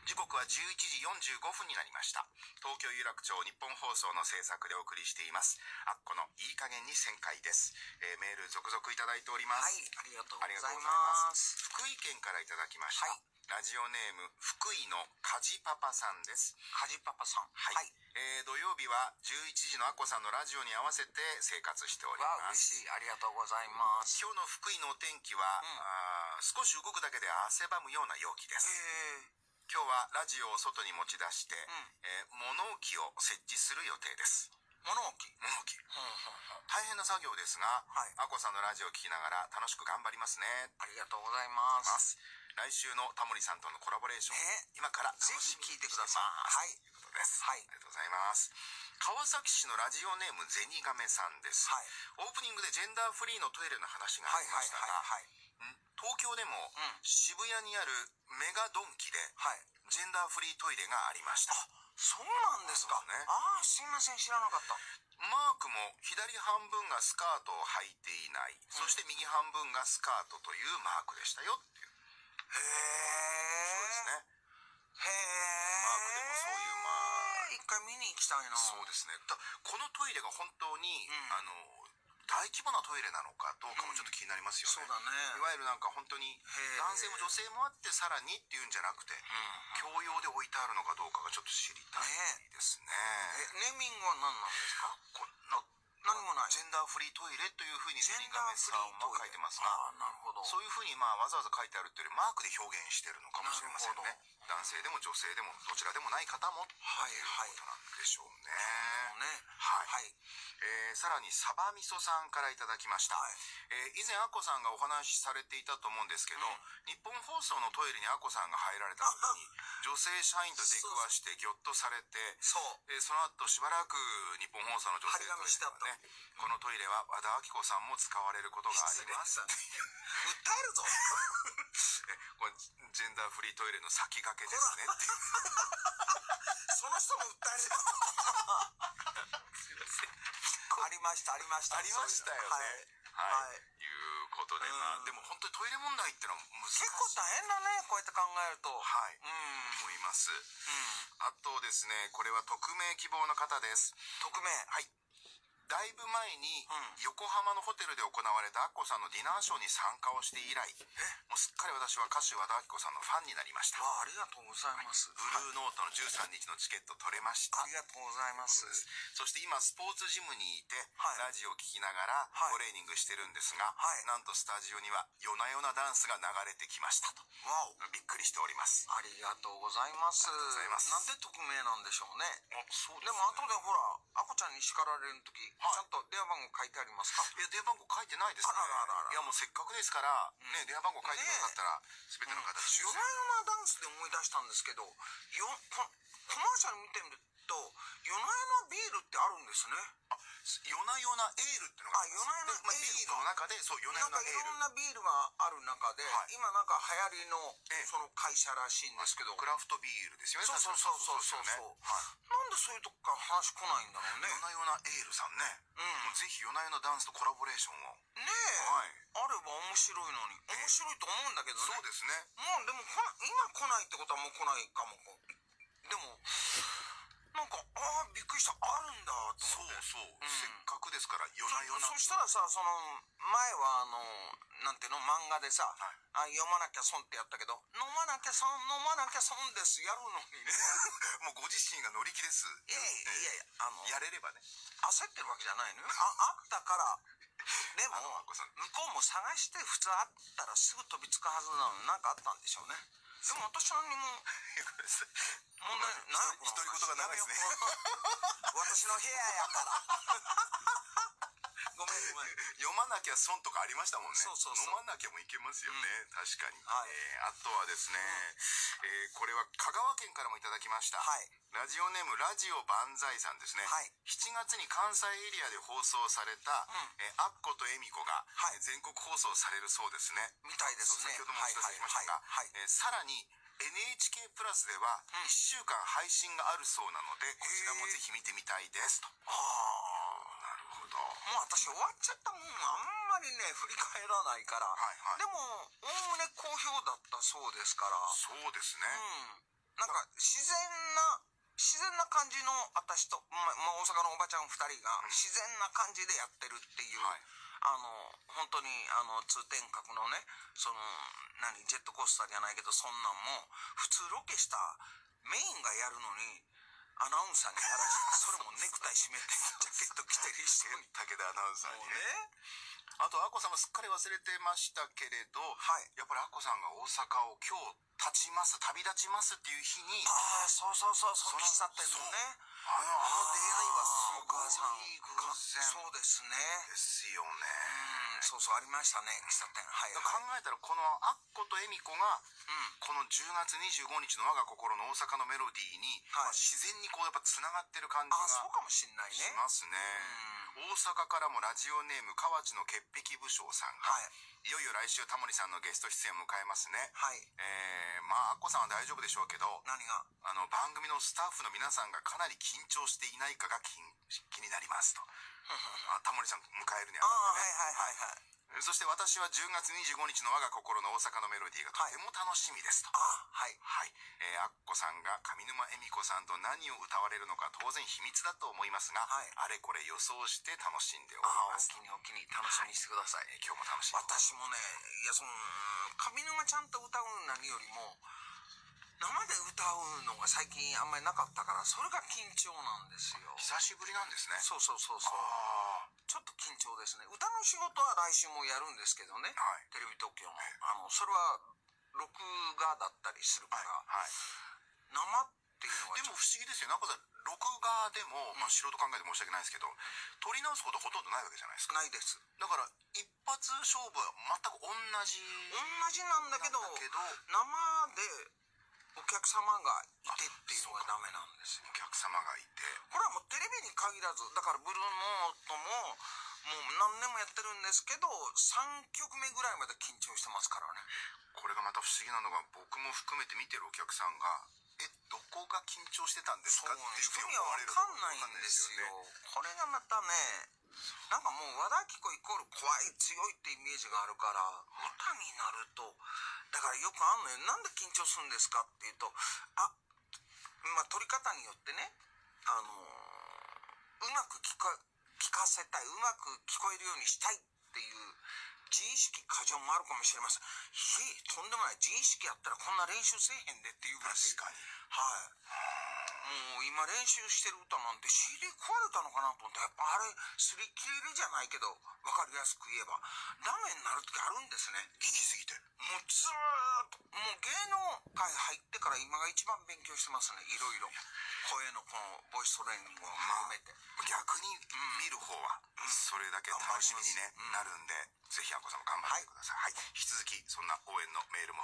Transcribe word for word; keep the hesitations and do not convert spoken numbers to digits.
時刻はじゅういちじよんじゅうごふんになりました。東京有楽町日本放送の制作でお送りしていますアッコのいい加減にせんかいです。えー、メール続々いただいております。 はい、ありがとうございます。 福井県からいただきました、はい、ラジオネーム福井のカジパパさんです。 カジパパさん、 はい、はい、えー、土曜日はじゅういちじのアッコさんのラジオに合わせて生活しております。 わあ、嬉しい、ありがとうございます。 今日の福井のお天気は、うん、あ少し動くだけで汗ばむような陽気です。 へー。 今日はラジオを外に持ち出して、うん、えー、物置を設置する予定です。 物置物置、大変な作業ですが、はい、アコさんのラジオを聞きながら楽しく頑張りますね。 ありがとうございます。 来週のタモリさんとのコラボレーション、今から楽しみに聞いてください。 はい、ということです。はい、ありがとうございます。川崎市のラジオネームゼニガメさんです。はい、オープニングでジェンダーフリーのトイレの話がありましたが、東京でも渋谷にあるメガドンキでジェンダーフリートイレがありました。 そうなんですか。ね、ああ、すいません、知らなかった。 マークも左半分がスカートを履いていない、うん、そして右半分がスカートというマークでしたよっていう。 へえ。 そうですね。 へえ。 マークでもそういうまあ一回見に行きたいな。 そうですね。だこのトイレが本当に、うん、あの大規模なトイレなのかどうかもちょっと気になりますよね。 うん、そうだね。 いわゆるなんか本当に男性も女性もあってさらにっていうんじゃなくて、うん、共用で置いてあるのかどうかがちょっと知りたいですね。 え、ネーミングは何なんですか？ こな何もない。 ジェンダーフリートイレというふうにゼニガメさんは書いてますが、 あ、なるほど。 そういうふうにまあわざわざ書いてあるっていうよりマークで表現してるのかもしれませんね。男性でも女性でもどちらでもない方もということなんでしょうね。 ね、 はい、はい、えー、さらにサバミソさんからいただきました。はい、えー、以前アッコさんがお話しされていたと思うんですけど、うん、日本放送のトイレにアッコさんが入られた時に女性社員と出くわしてギョッとされて、そう、えー、その後しばらく日本放送の女性トイレがね、このトイレは和田アキ子さんも使われることがあります。 訴えるぞこれジェンダーフリートイレの先駆けですねっていうその人も訴えるぞすいませんありましたありましたありましたよね。はい、はい、いうことで、まあでも本当にトイレ問題ってのは難しい。 結構大変だね、こうやって考えると。 はい、うん、思います。うん、あとですね、これは匿名希望の方です。 匿名。 はい。だいぶ前に横浜のホテルで行われたアッコさんのディナーショーに参加をして以来、もうすっかり私は歌手和田アキ子さんのファンになりました。 あ, ありがとうございます。 ブルーノートのじゅうさんにちのチケット取れました。 ありがとうございます。 そして今スポーツジムにいて、はい、ラジオを聞きながらトレーニングしてるんですが、はい、なんとスタジオには夜な夜なダンスが流れてきましたと。 わお、 びっくりしております。 ありがとうございます。ありがとうございます。なんで匿名なんでしょうね。あ、そうですね。でも後でほらアコちゃんに叱られる時、はい、ちゃんと電話番号書いてありますか？ いや、電話番号書いてないですね。 あらららら。 いや、もうせっかくですから、うん、ね、電話番号書いてくださったら、ね、全ての方修正。 夜な夜なダンスで思い出したんですけど、よココマーシャル見てみると夜な夜なビールってあるんですね。 あ、夜な夜なエールってのがあるんです。 あ、夜な夜なエール、まあ、ビールの中で、そう、夜な夜なエール。 なんかいろんなビールがある中で、はい、今なんか流行りのその会社らしいんですけど、 クラフトビールですよね。 そうそうそうそうそうそう、ね、はい、なんでそういうとこから話来ないんだろうね。 夜な夜なエールさんね、うん、もうぜひ夜な夜なダンスとコラボレーションをねえ、はい、あれば面白いのに。面白いと思うんだけどね。 そうですね。 もうでも今来ないってことはもう来ないかも。でもなんか、ああ、びっくりした、あるんだと思って。 そうそう、うん、せっかくですから夜な夜な。 そしたらさ、その前はあのなんていうの、漫画でさ、はい、あ、読まなきゃ損ってやったけど、飲まなきゃ損、飲まなきゃ損ですやるのにねもうご自身が乗り気です。 いやいやいやいや、あのやれればね、 焦ってるわけじゃないのよ。あ、あったからでも向こうも探して普通あったらすぐ飛びつくはずなのに、なんかあったんでしょうね。でも私何にも問題ない。 独り言が長いですね私の部屋やからごめんごめん。 読まなきゃ損とかありましたもんね。 そうそうそう、 飲まなきゃもいけますよね、うん、確かに、 はい、 えー、あとはですね、うん、えー、これは香川県からもいただきました、はい、ラジオネームラジオ万歳さんですね、はい、しちがつに関西エリアで放送された、うん、えー、アッコとエミコが、はい、全国放送されるそうですね。 みたいですね。 先ほどもお知らせしましたが、はいはいはい、えー、さらにエヌエイチケー プラスではいっしゅうかん配信があるそうなので、こちらもぜひ見てみたいですと。ああ、なるほど。 もう私終わっちゃったもん、あんまりね振り返らないから、はいはい、でもおおむね好評だったそうですから。 そうですね、 なんか自然な自然な感じの私と、ままあ、大阪のおばちゃんふたりが自然な感じでやってるっていう、はい、あの本当にあの通天閣のねその何ジェットコースターじゃないけどそんなんも普通ロケしたメインがやるのにアナウンサーにやらしてそれもネクタイ締めてジャケット着てる人に武田アナウンサーにね。あとアッコさんもすっかり忘れてましたけれど、はい、やっぱりアッコさんが大阪を今日立ちます旅立ちますっていう日に、 ああそうそうそうそう喫茶店のねあのあの出会いはすごい偶然。 そうですねですよね。 うんそうそうありましたね喫茶店。はい、はい、 考えたらこのアッコと恵美子が、うん、このじゅうがつにじゅうごにちの我が心の大阪のメロディーに、はい、まあ、自然にこうやっぱつながってる感じがそうかもしんないねしますね。大阪からもラジオネーム河内の潔癖武将さんが、はい、いよいよ来週タモリさんのゲスト出演を迎えますね。はい。えー、まあアッコさんは大丈夫でしょうけど、 何があの番組のスタッフの皆さんがかなり緊張していないかが気気になりますと。まあ、タモリさん迎えるにあたってね。はいはいはいはい。そして私はじゅうがつにじゅうごにちの我が心の大阪のメロディーがとても楽しみですと。 あはい。 はい。えー、アッコさんが上沼恵美子さんと何を歌われるのか当然秘密だと思いますが、はい、あれこれ予想して楽しんでおります。 あお気にお気に楽しみにしてください。 はい、えー、今日も楽しみ。 私もね、いやその上沼ちゃんと歌う何よりも生で歌うのが最近あんまりなかったからそれが緊張なんですよ。 久しぶりなんですね。 そうそうそうそう。ちょっと緊張ですね。歌の仕事は来週もやるんですけどね、はい、テレビ東京のあのそれは録画だったりするから、はいはい、生っていうのはでも不思議ですよ。なんか録画でも、まあ、素人考えて申し訳ないですけど撮り直すことほとんどないわけじゃないですか。 ないです。 だから一発勝負は全く同じ同じなんだけど生でお客様がいてっていうのがダメなんですよ。 お客様がいてこれはもうテレビに限らずだからブルーノートももう何年もやってるんですけどさんきょくめぐらいまで緊張してますからね。 これがまた不思議なのが僕も含めて見てるお客さんがえどこが緊張してたんですかっていうふうに思われる。 分かんないんですよ。これがまたねなんかもう和田アキ子イコール怖い強いってイメージがあるから歌になるとだからよくあんのよ。なんで緊張するんですかっていうとあまあ撮り方によってねあのー、うまく聞か聞かせたいうまく聞こえるようにしたいっていう自意識過剰もあるかもしれません。ひとんでもない自意識やったらこんな練習せえへんでっていうぐらい。 確かにはいもう今練習してる歌なんて シーディー 壊れたのかなと思ってやっぱあれ擦り切れるじゃないけど分かりやすく言えばダメになる時あるんですね。 聞きすぎてもうずーっともう芸能界入ってから今が一番勉強してますね。いろいろ声のこのボイストレーニングを含めて、 まあ、逆に見る方はそれだけ楽しみに、ねうん、なるんでぜひアッコさんも頑張ってください、はいはい、引き続きそんな応援のメールも